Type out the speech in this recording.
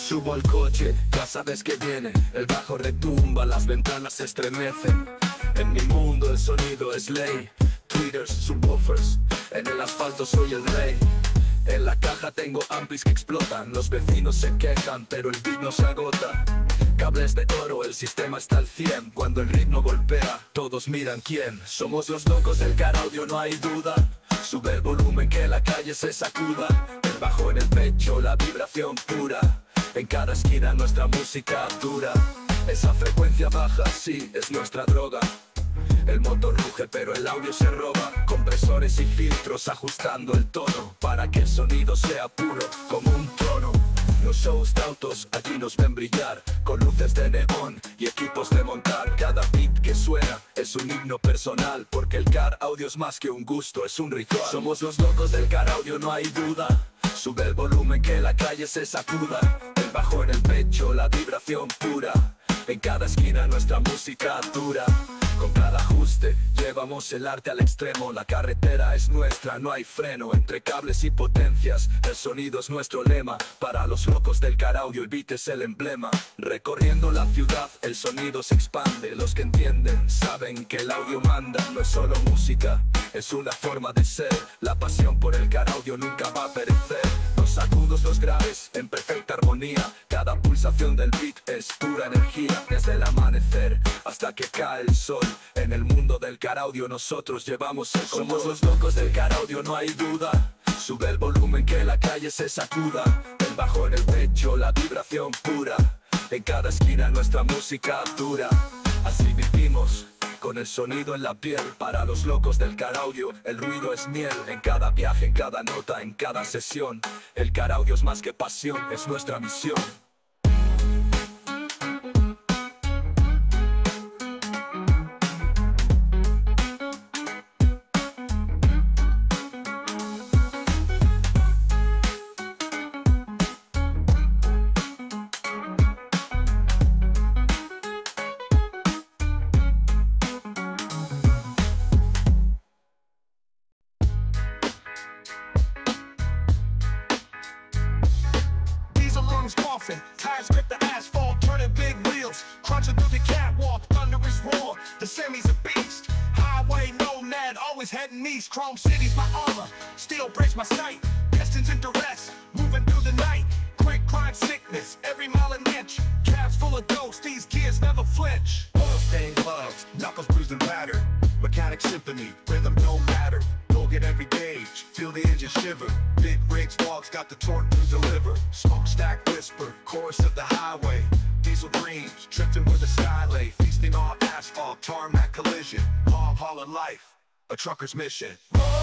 Subo al coche, ya sabes que viene. El bajo retumba, las ventanas se estremecen. En mi mundo el sonido es ley. Tweeters, subwoofers, en el asfalto soy el rey. En la caja tengo amplis que explotan. Los vecinos se quejan, pero el beat no se agota. Cables de oro, el sistema está al 100. Cuando el ritmo golpea, todos miran quién. Somos los locos del car audio, no hay duda. Sube el volumen que la calle se sacuda. El bajo en el pecho, la vibración pura. En cada esquina nuestra música dura. Esa frecuencia baja, sí, es nuestra droga. El motor ruge pero el audio se roba. Compresores y filtros ajustando el tono para que el sonido sea puro como un trono. Los shows de autos allí nos ven brillar, con luces de neón y equipos de montar. Cada beat que suena es un himno personal, porque el car audio es más que un gusto, es un ritual. Somos los locos del car audio, no hay duda. Sube el volumen que la calle se sacuda. El bajo en el pecho, la vibración pura. En cada esquina nuestra música dura. Con cada ajuste llevamos el arte al extremo. La carretera es nuestra, no hay freno. Entre cables y potencias, el sonido es nuestro lema. Para los locos del car audio el beat es el emblema. Recorriendo la ciudad el sonido se expande. Los que entienden saben que el audio manda. No es solo música, es una forma de ser. La pasión por el car audio nunca va a perecer. Los agudos, los graves, en perfecta armonía. Cada pulsación del beat es pura energía. Desde el amanecer hasta que cae el sol, en el mundo del car audio nosotros llevamos el control. Somos los locos del car audio, no hay duda. Sube el volumen que la calle se sacuda. El bajo en el pecho, la vibración pura. En cada esquina nuestra música dura. Así vivimos, con el sonido en la piel. Para los locos del car audio el ruido es miel. En cada viaje, en cada nota, en cada sesión. El car audio es más que pasión, es nuestra misión. Tires grip the asphalt, turning big wheels, crunching through the catwalk, thunderous roar. The semi's a beast, highway nomad, always heading east. Chrome City's my armor, steel breaks my sight. Pistons in duress, moving through the night. Quick crime sickness, every mile an inch. Cabs full of ghosts, these gears never flinch. Oil stained gloves, knuckles bruised and battered. Mechanic symphony, rhythm no matter. Get every gauge, feel the engine shiver. Big rigs, walks, got the torque to deliver. Smokestack whisper, chorus of the highway. Diesel dreams, drifting where the sky lay. Feasting on asphalt, tarmac collision. Long haul of life, a trucker's mission.